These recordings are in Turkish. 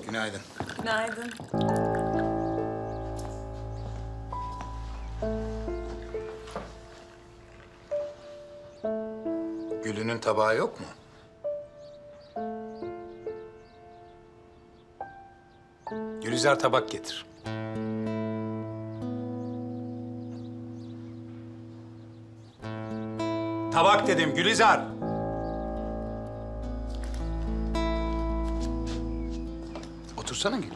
Günaydın. Günaydın. Gülünün tabağı yok mu? Gülizar tabak getir. Tabak dedim Gülizar. Otursana Güllü.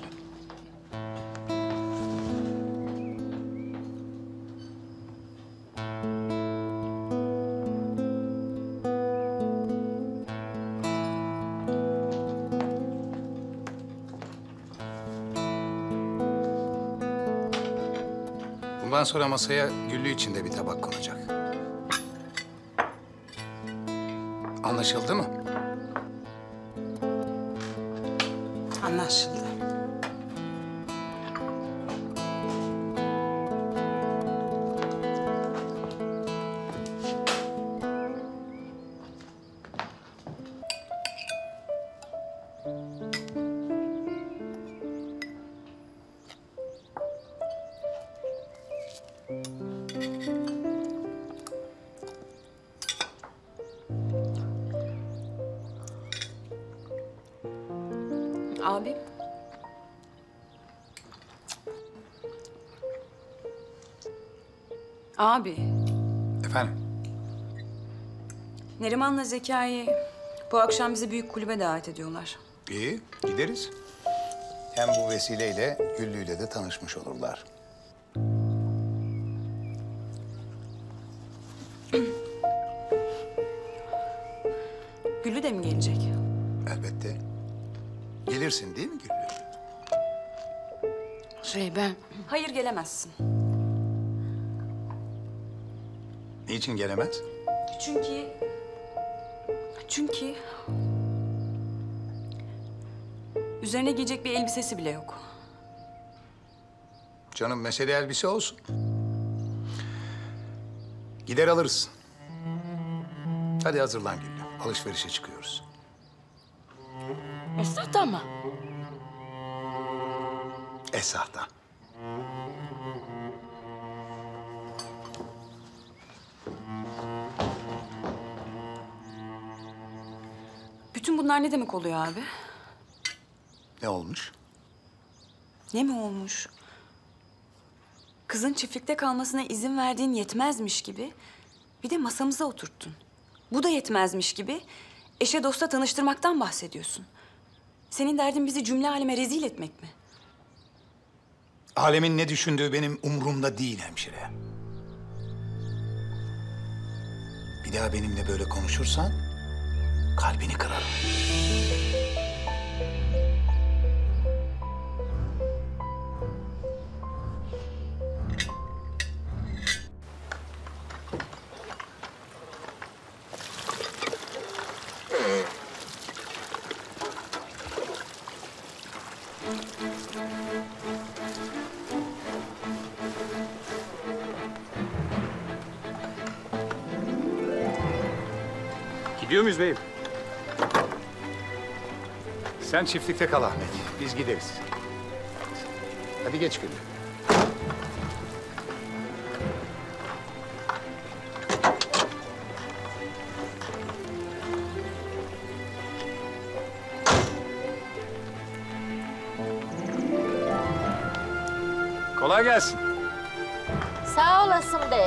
Bundan sonra masaya Güllü için de bir tabak konacak. Anlaşıldı mı? Anlaşıldı. Abi. Abi, Efendim? Neriman'la Zekai bu akşam bizi büyük kulübe davet ediyorlar. İyi, gideriz. Hem bu vesileyle Güllü'yle de tanışmış olurlar. Güllü de mi gelecek? Elbette. Gelirsin değil mi Güllü? Ben... Hayır, gelemezsin. Niçin gelemez? Çünkü... Üzerine giyecek bir elbisesi bile yok. Canım mesele elbise olsun. Gider alırız. Hadi hazırlan Güllü. Alışverişe çıkıyoruz. Esat ama. Esah'ta. Bütün bunlar ne demek oluyor abi? Ne olmuş? Ne mi olmuş? Kızın çiftlikte kalmasına izin verdiğin yetmezmiş gibi bir de masamıza oturttun. Bu da yetmezmiş gibi eşe dosta tanıştırmaktan bahsediyorsun. Senin derdin bizi cümle aleme rezil etmek mi? Alemin ne düşündüğü benim umurumda değil hemşire. Bir daha benimle böyle konuşursan kalbini kırarım. Gidiyor muyuz beyim? Sen çiftlikte kal Ahmet. Biz gideriz. Hadi geç Güllü. Kolay gelsin. Sağ olasın bey.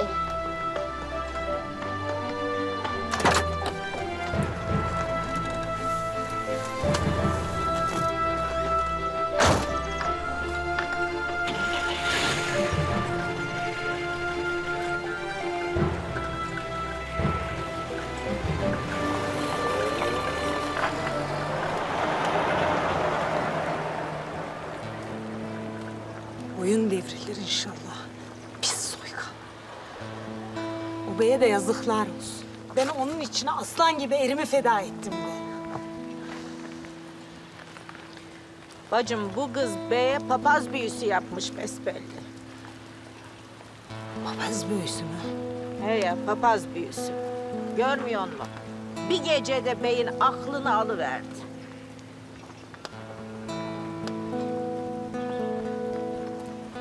Boyun devrilir inşallah. Pis soykan. O beye de yazıklar olsun. Ben onun içine aslan gibi erimi feda ettim be. Bacım bu kız beye papaz büyüsü yapmış besbelli. Papaz büyüsü mü? He ya papaz büyüsü. Görmüyor musun? Bir gecede beyin aklını alıverdi.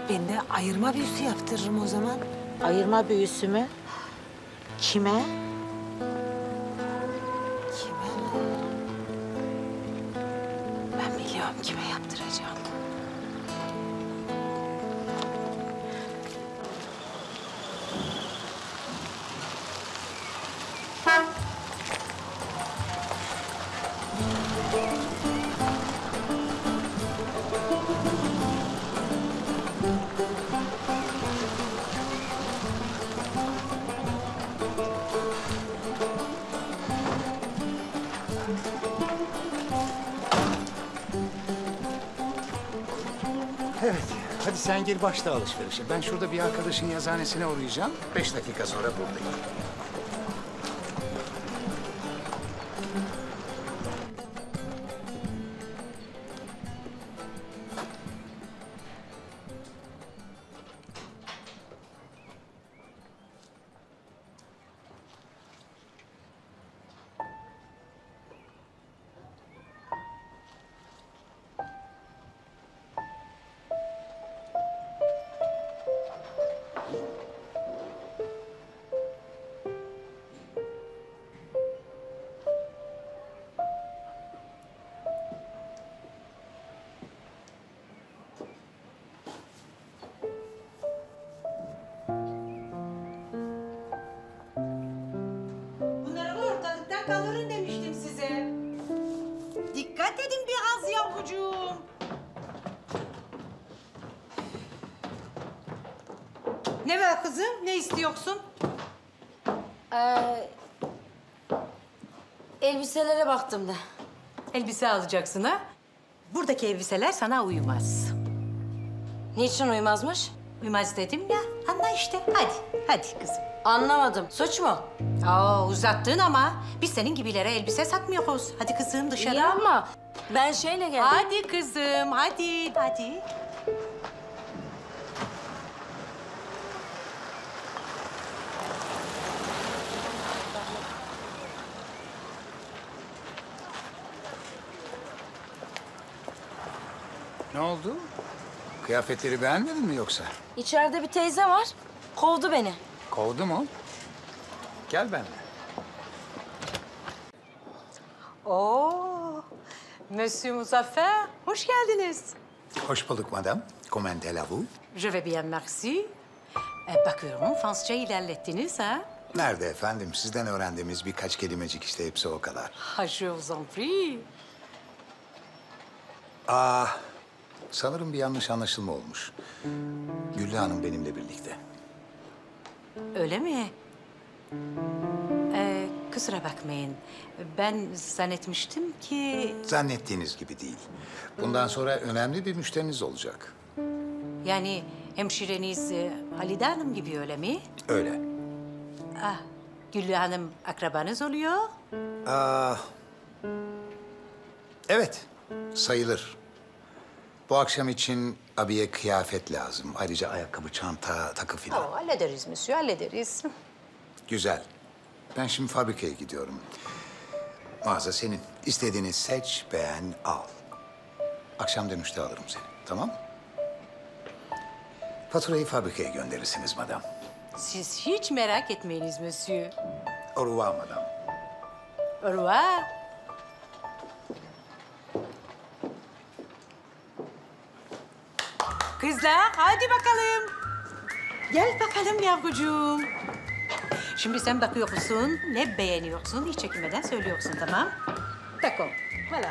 Ben de ayırma büyüsü yaptırırım o zaman. Ayırma büyüsü mü? Kime? Kime? Ben biliyorum kime yaptıracağım. Evet, hadi sen gir başla alışverişe. Ben şurada bir arkadaşın yazıhanesine uğrayacağım. 5 dakika sonra buradayım. Bunları ortalıktan kaldırın demiştim size. Dikkat edin biraz yavrucuğum. Ne var kızım? Ne istiyorsun? Elbiselere baktım da. Elbise alacaksın ha? Buradaki elbiseler sana uymaz. Niçin uymazmış? Uymaz dedim ya. Anla işte. Hadi kızım. Anlamadım. Suç mu? Uzattın ama biz senin gibilere elbise satmıyoruz. Hadi kızım dışarı. İyi ama ben şeyle geldim. Hadi kızım, hadi. Ne oldu? Kıyafetleri beğenmedin mi yoksa? İçeride bir teyze var. Kovdu beni. Kovdu mu? Gel benimle. Monsieur Muzaffer, hoş geldiniz. Hoş bulduk madam. Comment allez-vous? Je vais bien, merci. Bakıyorum Fransızca ilerlettiniz ha? Nerede efendim? Sizden öğrendiğimiz birkaç kelimecik işte hepsi o kadar. Je vous en prie. Sanırım bir yanlış anlaşılma olmuş. Güllü Hanım benimle birlikte. Öyle mi? Kusura bakmayın. Ben zannetmiştim ki... Zannettiğiniz gibi değil. Bundan sonra önemli bir müşteriniz olacak. Yani hemşireniz Halide Hanım gibi öyle mi? Öyle. Güllü Hanım akrabanız oluyor. Evet, sayılır. Bu akşam için abiye kıyafet lazım. Ayrıca ayakkabı, çanta, takı filan. Hallederiz monsieur, hallederiz. Güzel. Ben şimdi fabrikaya gidiyorum. Mağaza senin. İstediğini seç, beğen, al. Akşam dönüşte alırım seni, tamam? Faturayı fabrikaya gönderirsiniz madam. Siz hiç merak etmeyiniz monsieur. Au revoir madam. Au revoir. Kızlar hadi bakalım. Gel bakalım yavrucuğum. Şimdi sen bakıyorsun, ne beğeniyorsun, hiç çekinmeden söylüyorsun, tamam? D'accord, voilà.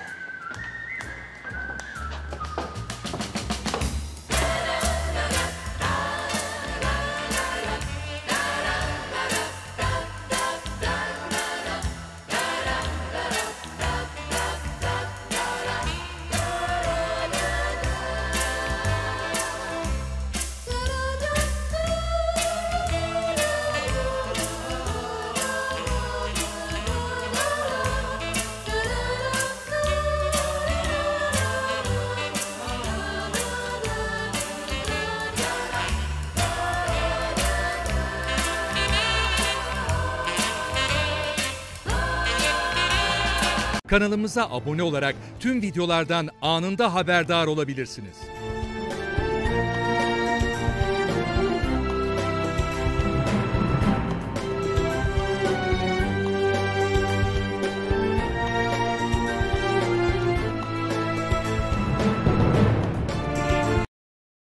Kanalımıza abone olarak tüm videolardan anında haberdar olabilirsiniz.